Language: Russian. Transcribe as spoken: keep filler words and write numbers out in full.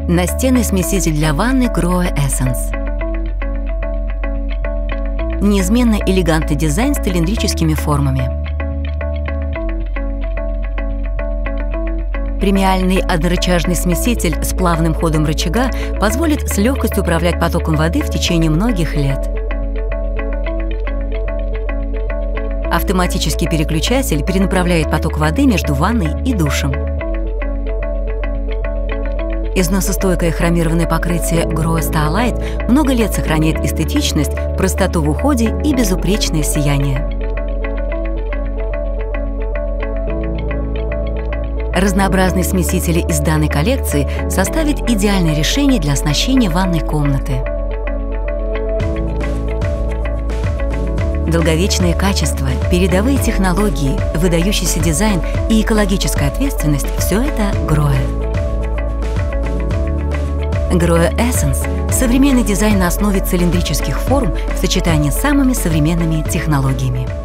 Настенный смеситель для ванны Grohe Essence. Неизменно элегантный дизайн с цилиндрическими формами. Премиальный однорычажный смеситель с плавным ходом рычага позволит с легкостью управлять потоком воды в течение многих лет. Автоматический переключатель перенаправляет поток воды между ванной и душем. Износостойкое хромированное покрытие Grohe Starlight много лет сохраняет эстетичность, простоту в уходе и безупречное сияние. Разнообразные смесители из данной коллекции составят идеальное решение для оснащения ванной комнаты. Долговечное качество, передовые технологии, выдающийся дизайн и экологическая ответственность – все это Grohe. Grohe Essence – современный дизайн на основе цилиндрических форм в сочетании с самыми современными технологиями.